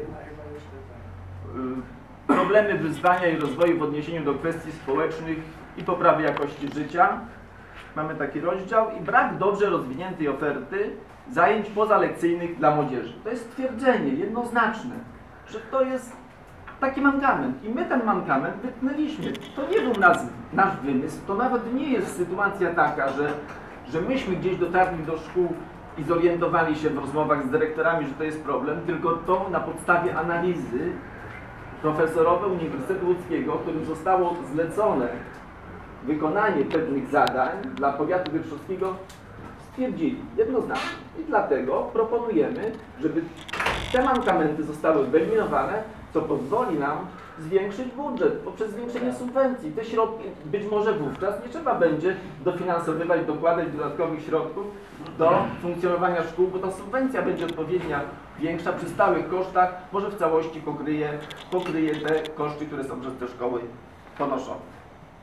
problemy wyzwania i rozwoju w odniesieniu do kwestii społecznych i poprawy jakości życia. Mamy taki rozdział i brak dobrze rozwiniętej oferty zajęć pozalekcyjnych dla młodzieży. To jest stwierdzenie jednoznaczne, że to jest taki mankament i my ten mankament wytknęliśmy. To nie był nasz wymysł, to nawet nie jest sytuacja taka, że myśmy gdzieś dotarli do szkół i zorientowali się w rozmowach z dyrektorami, że to jest problem, tylko to na podstawie analizy profesorowe Uniwersytetu Łódzkiego, którym zostało zlecone wykonanie pewnych zadań dla powiatu wierszowskiego, stwierdzili jednoznacznie. I dlatego proponujemy, żeby te mankamenty zostały wyeliminowane, co pozwoli nam zwiększyć budżet poprzez zwiększenie subwencji. Te środki być może wówczas nie trzeba będzie dofinansowywać, dokładać dodatkowych środków do funkcjonowania szkół, bo ta subwencja będzie odpowiednia, większa przy stałych kosztach, może w całości pokryje te koszty, które są przez te szkoły ponoszone.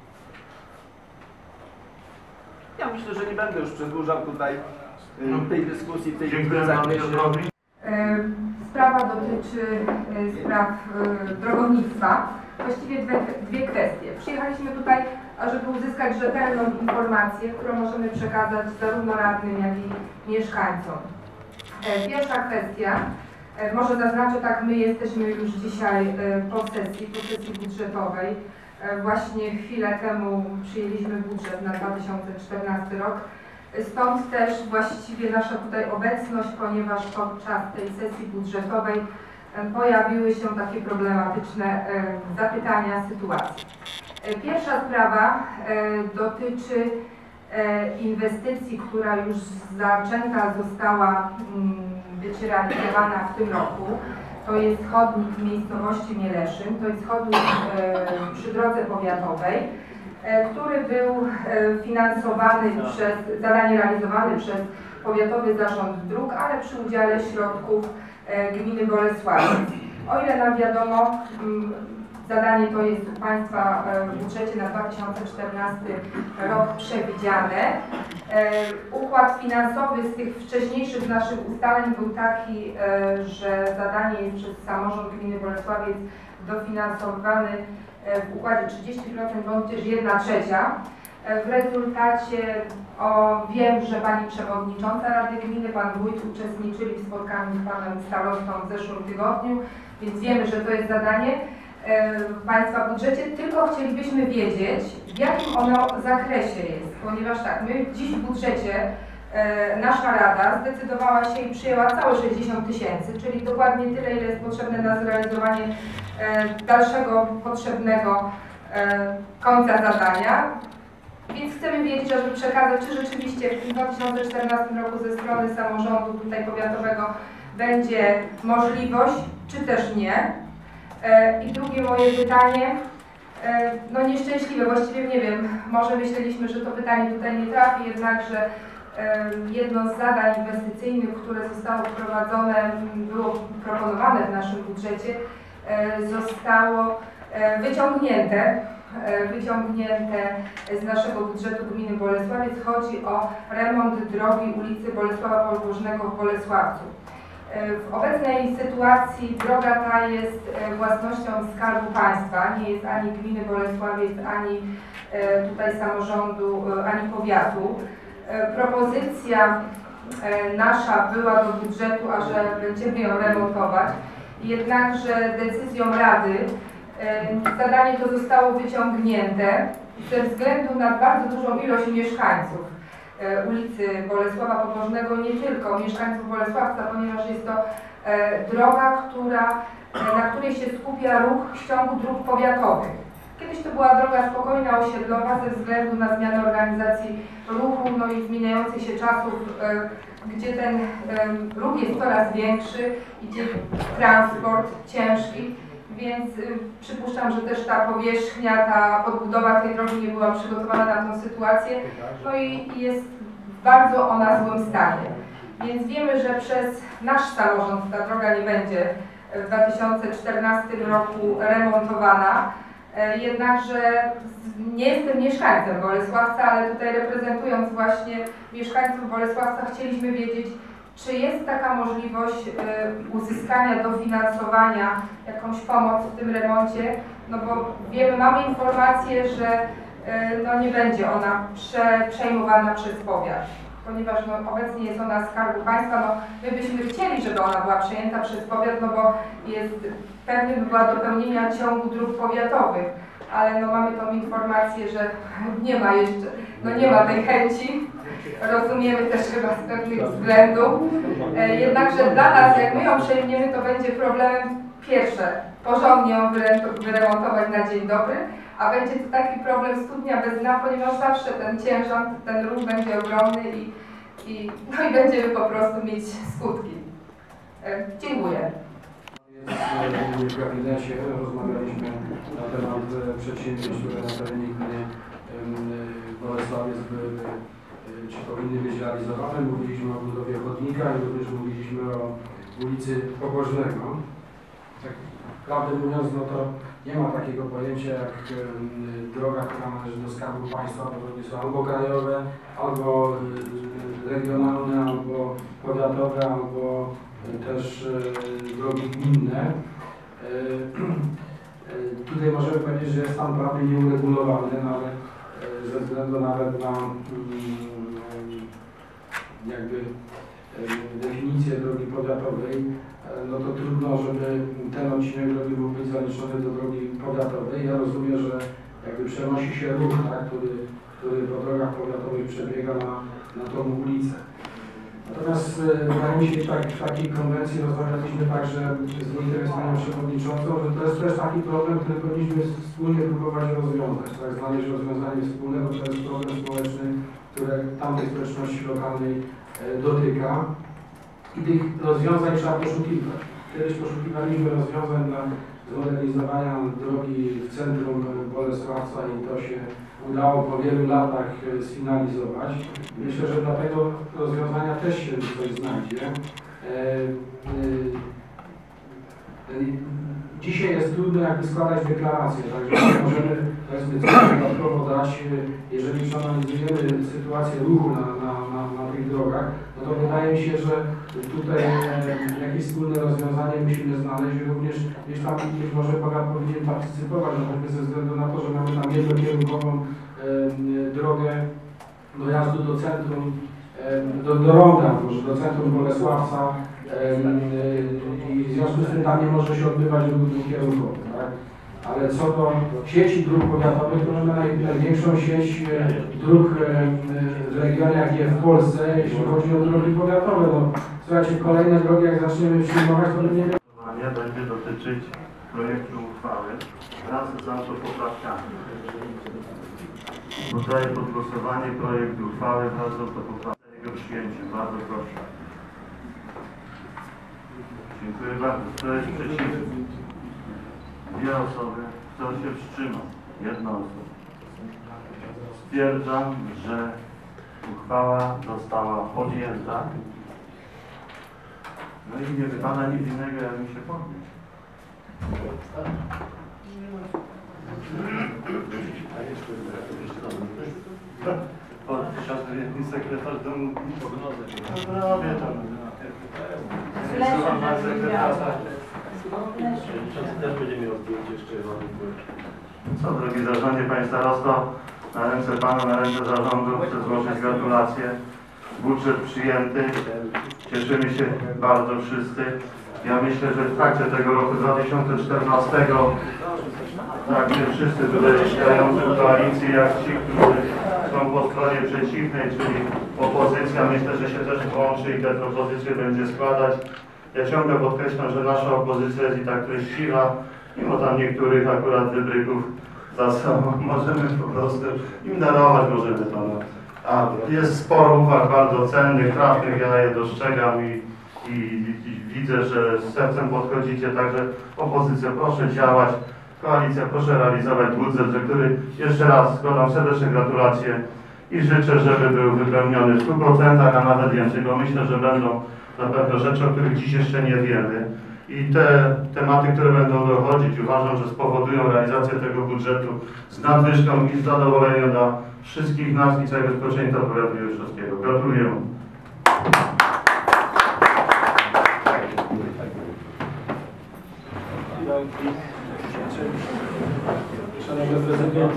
Ja myślę, że nie będę już przedłużał tutaj tej dyskusji w tym zakresie. Sprawa dotyczy spraw drogownictwa. Właściwie dwie kwestie. Przyjechaliśmy tutaj, ażeby uzyskać rzetelną informację, którą możemy przekazać zarówno radnym, jak i mieszkańcom. Pierwsza kwestia, może zaznaczę tak, my jesteśmy już dzisiaj po sesji budżetowej. Właśnie chwilę temu przyjęliśmy budżet na 2014 rok. Stąd też właściwie nasza tutaj obecność, ponieważ podczas tej sesji budżetowej pojawiły się takie problematyczne zapytania, sytuacje. Pierwsza sprawa dotyczy inwestycji, która już zaczęta została być realizowana w tym roku. To jest chodnik w miejscowości Mieleszyn, to jest chodnik przy drodze powiatowej, który był finansowany przez, zadanie realizowane przez Powiatowy Zarząd Dróg, ale przy udziale środków gminy Bolesławiec. O ile nam wiadomo, zadanie to jest u Państwa w budżecie na 2014 rok przewidziane. Układ finansowy z tych wcześniejszych naszych ustaleń był taki, że zadanie jest przez samorząd gminy Bolesławiec dofinansowane w układzie 30% bądź też 1/3. W rezultacie wiem, że Pani Przewodnicząca Rady Gminy, Pan Wójt uczestniczyli w spotkaniu z Panem Starostą w zeszłym tygodniu, więc wiemy, że to jest zadanie w Państwa budżecie, tylko chcielibyśmy wiedzieć, w jakim ono zakresie jest, ponieważ tak, my dziś w budżecie nasza Rada zdecydowała się i przyjęła całe 60 000, czyli dokładnie tyle, ile jest potrzebne na zrealizowanie dalszego potrzebnego końca zadania. Więc chcemy wiedzieć, żeby przekazać, czy rzeczywiście w 2014 roku ze strony samorządu tutaj powiatowego będzie możliwość, czy też nie. I drugie moje pytanie, no nieszczęśliwe, właściwie nie wiem, może myśleliśmy, że to pytanie tutaj nie trafi, jednakże jedno z zadań inwestycyjnych, które zostało wprowadzone, było proponowane w naszym budżecie, zostało wyciągnięte z naszego budżetu gminy Bolesławiec. Chodzi o remont drogi ulicy Bolesława Pobożnego w Bolesławcu. W obecnej sytuacji droga ta jest własnością Skarbu Państwa, nie jest ani gminy Bolesławiec, ani tutaj samorządu, ani powiatu. Propozycja nasza była do budżetu, a że będziemy ją remontować, jednakże decyzją Rady zadanie to zostało wyciągnięte ze względu na bardzo dużą ilość mieszkańców ulicy Bolesława Pobożnego, nie tylko mieszkańców Bolesławca, ponieważ jest to droga, na której się skupia ruch w ciągu dróg powiatowych. Kiedyś to była droga spokojna, osiedlowa, ze względu na zmianę organizacji ruchu, no i zmieniających się czasów, gdzie ten ruch jest coraz większy, idzie transport ciężki, więc przypuszczam, że też ta powierzchnia, ta podbudowa tej drogi nie była przygotowana na tą sytuację, no i jest w bardzo ona złym stanie. Więc wiemy, że przez nasz samorząd ta droga nie będzie w 2014 roku remontowana. Jednakże nie jestem mieszkańcem Bolesławca, ale tutaj reprezentując właśnie mieszkańców Bolesławca chcieliśmy wiedzieć, czy jest taka możliwość uzyskania dofinansowania, jakąś pomoc w tym remoncie, no bo wiemy, mamy informację, że no nie będzie ona przejmowana przez powiat, ponieważ no, obecnie jest ona Skarbu Państwa. No, my byśmy chcieli, żeby ona była przejęta przez powiat, no bo jest pewnie by była do pełnienia ciągu dróg powiatowych, ale no mamy tą informację, że nie ma jeszcze, no nie ma tej chęci. Rozumiemy też chyba z pewnych względów. Jednakże dla nas, jak my ją przejmiemy, to będzie problemem pierwsze, porządnie ją wyremontować na dzień dobry, a będzie to taki problem studnia bez dna, ponieważ zawsze ten ciężar, ten ruch będzie ogromny i będziemy po prostu mieć skutki. Dziękuję. W gabinecie rozmawialiśmy na temat przedsięwzięć, które na terenie gminy Bolesławiec czy powinny być realizowane. Mówiliśmy o budowie chodnika i również mówiliśmy o ulicy Pobożnego. Tak prawdę mówiąc, no to nie ma takiego pojęcia jak droga, która należy do Skarbu Państwa, bo drogi są albo krajowe, albo regionalne, albo powiatowe, albo też drogi gminne. Tutaj możemy powiedzieć, że jest stan prawny nieuregulowany, no ale ze względu nawet na jakby definicję drogi powiatowej, no to trudno, żeby ten odcinek drogi mógł być zaliczony do drogi powiatowej. Ja rozumiem, że jakby przenosi się ruch, tak, który po drogach powiatowych przebiega na tą ulicę. Natomiast wydaje mi się, że w takiej konwencji rozmawialiśmy także z Panią Przewodniczącą, że to jest też taki problem, który powinniśmy wspólnie próbować rozwiązać, tak, znaleźć rozwiązanie wspólne, bo to jest problem społeczny, który tamtej społeczności lokalnej dotyka i tych rozwiązań trzeba poszukiwać. Kiedyś poszukiwaliśmy rozwiązań dla zmodernizowania drogi w centrum Bolesławca i to się udało po wielu latach sfinalizować. Myślę, że dla tego rozwiązania też się coś znajdzie. Dzisiaj jest trudno jakby składać deklaracje, także możemy coś dodatkowo dać, jeżeli przeanalizujemy sytuację ruchu na tych drogach, no to wydaje mi się, że tutaj jakieś wspólne rozwiązanie musimy znaleźć, również gdzieś tam być może powiat powinien partycypować, no choćby ze względu na to, że mamy tam jednokierunkową drogę dojazdu do centrum, do Ronda, może do centrum Bolesławca i w związku z tym tam nie może się odbywać ruch dwukierunkowy, tak? Ale co do sieci dróg powiatowych, to mamy największą sieć dróg w regionach, jak w Polsce, jeśli chodzi o drogi powiatowe. No, słuchajcie, kolejne drogi, jak zaczniemy przyjmować, to będzie... Będzie dotyczyć projektu uchwały wraz z autopoprawkami. Poddaję pod głosowanie projekt uchwały wraz z autopoprawkami. Jego przyjęciem. Bardzo proszę. Dziękuję bardzo. Kto jest przeciwny? 2 osoby. Kto się wstrzymał? 1 osoba. Stwierdzam, że uchwała została podjęta. No i nie wypada nic innego, jak mi się podnieść. Podczas sekretarz domu robię tam. Też będzie miał zdjęcie jeszcze. Co, drogi zarządzie, Panie Starosto, na ręce Pana, na ręce zarządu chcę złożyć gratulacje. Budżet przyjęty. Cieszymy się bardzo wszyscy. Ja myślę, że w trakcie tego roku 2014, tak, my wszyscy tutaj działający w koalicji, jak ci, którzy są po stronie przeciwnej, czyli opozycja, myślę, że się też włączy i te propozycje będzie składać. Ja ciągle podkreślam, że nasza opozycja jest i tak treściwa, mimo tam niektórych akurat wybryków za sobą możemy po prostu im darować, możemy to. No. A jest sporo uwag bardzo cennych, trafnych, ja je dostrzegam i widzę, że z sercem podchodzicie, także opozycja, proszę działać, koalicja, proszę realizować budżet, za który jeszcze raz składam serdeczne gratulacje i życzę, żeby był wypełniony w 100%, a nawet więcej, bo myślę, że będą na pewno rzeczy, o których dziś jeszcze nie wiemy. I te tematy, które będą dochodzić, uważam, że spowodują realizację tego budżetu z nadwyżką i z zadowoleniem dla wszystkich nas i całego społeczeństwa powiatu jełżowskiego. Gratuluję. Szanowny Prezydencie,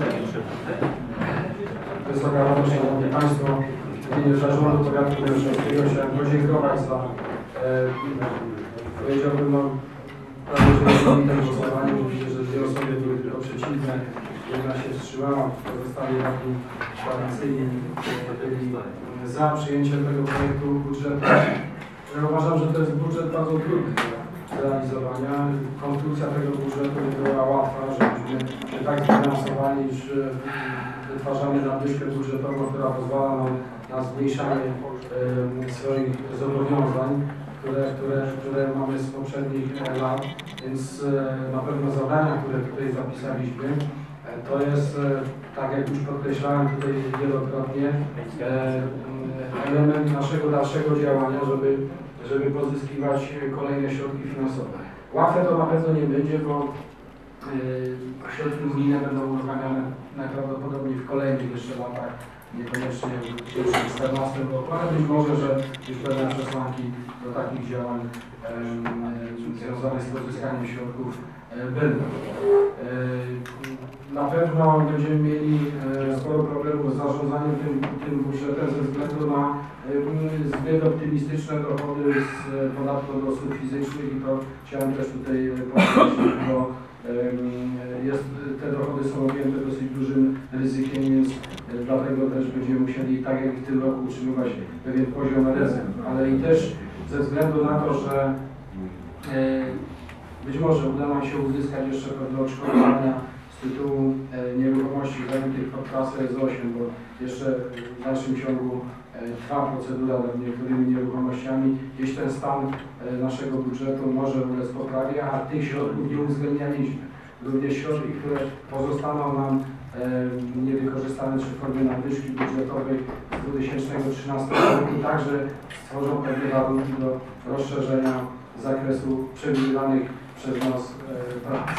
Wysoka Rado, Szanowni Państwo, w imieniu Zarządu Powiatu Jełżowskiego chciałem podziękować za, powiedziałbym, no, prawie że jednolite głosowanie. Widzę, że 2 osoby były tylko przeciwne, 1 się wstrzymała, pozostali radni koalicyjni byli za przyjęciem tego projektu budżetu. Ja uważam, że to jest budżet bardzo trudny do realizowania. Konstrukcja tego budżetu nie była łatwa, żebyśmy tak zbalansowali, że wytwarzamy nadwyżkę budżetową, która pozwala nam na zmniejszanie swoich zobowiązań, które mamy z poprzednich lat, więc na pewno zadania, które tutaj zapisaliśmy, to jest, tak jak już podkreślałem tutaj wielokrotnie, element naszego dalszego działania, żeby pozyskiwać kolejne środki finansowe. Łatwe to na pewno nie będzie, bo środki unijne będą uruchamiane najprawdopodobniej w kolejnych jeszcze latach, niekoniecznie w 2014 roku, ale być może, że już pewne przesłanki do takich działań związanych z pozyskaniem środków będą. Na pewno będziemy mieli sporo problemów z zarządzaniem tym budżetem ze względu na zbyt optymistyczne dochody z podatku od osób fizycznych i to chciałem też tutaj podkreślić, bo te dochody są objęte dosyć dużym ryzykiem, więc dlatego też będziemy musieli, tak jak w tym roku, utrzymywać pewien poziom rezerw, ale i też ze względu na to, że być może uda nam się uzyskać jeszcze pewne odszkodowania z tytułu nieruchomości zajętych pod klasę S8, bo jeszcze w dalszym ciągu trwa procedura nad niektórymi nieruchomościami. Gdzieś ten stan naszego budżetu może ulec poprawie, a tych środków nie uwzględnialiśmy. Również środki, które pozostaną nam niewykorzystane czy w formie nadwyżki budżetowej z 2013 roku także stworzą pewne warunki do rozszerzenia zakresu przewidywanych przez nas prac.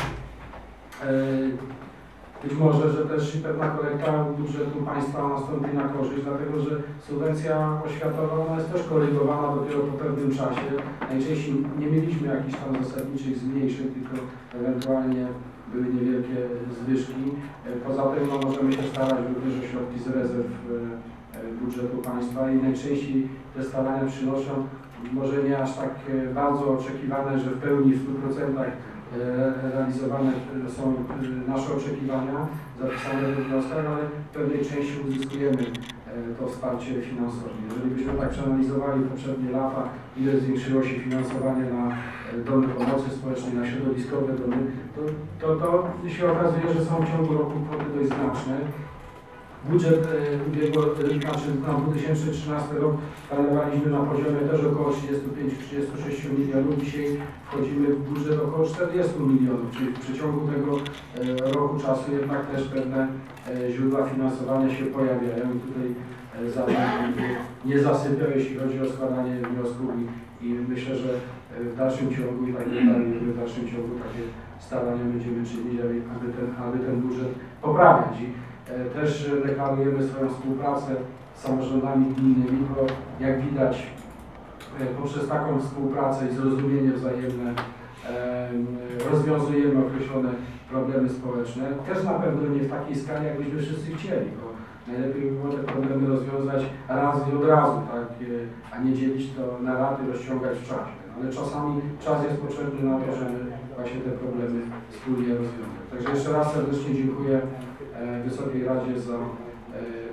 Być może, że też pewna korekta budżetu państwa nastąpi na korzyść, dlatego że subwencja oświatowa ona jest też korygowana dopiero po pewnym czasie. Najczęściej nie mieliśmy jakichś tam zasadniczych zmniejszeń, tylko ewentualnie były niewielkie zwyżki. Poza tym no, możemy się starać również o środki z rezerw budżetu państwa i najczęściej te starania przynoszą może nie aż tak bardzo oczekiwane, że w pełni, w 100% realizowane są nasze oczekiwania zapisane we wnioskach, ale w pewnej części uzyskujemy to wsparcie finansowe. Jeżeli byśmy tak przeanalizowali poprzednie lata, ile zwiększyło się finansowanie na domy pomocy społecznej, na środowiskowe domy, to się okazuje, że są w ciągu roku kwoty dość znaczne. Budżet na 2013 rok planowaliśmy na poziomie też około 35-36 milionów. Dzisiaj wchodzimy w budżet około 40 milionów, czyli w przeciągu tego roku czasu jednak też pewne źródła finansowania się pojawiają. I tutaj zadań nie zasypiał, jeśli chodzi o składanie wniosków i myślę, że w dalszym ciągu i tak dalej, w dalszym ciągu takie starania będziemy czynić, aby ten budżet poprawiać. Też deklarujemy swoją współpracę z samorządami gminnymi, bo jak widać poprzez taką współpracę i zrozumienie wzajemne rozwiązujemy określone problemy społeczne. Też na pewno nie w takiej skali, jakbyśmy wszyscy chcieli, bo najlepiej by było te problemy rozwiązać raz i od razu, tak? A nie dzielić to na raty, rozciągać w czasie. Ale czasami czas jest potrzebny na to, żeby właśnie te problemy wspólnie rozwiązać. Także jeszcze raz serdecznie dziękuję Wysokiej Radzie za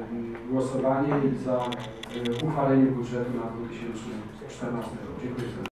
głosowanie i za uchwalenie budżetu na 2014 rok. Dziękuję serdecznie.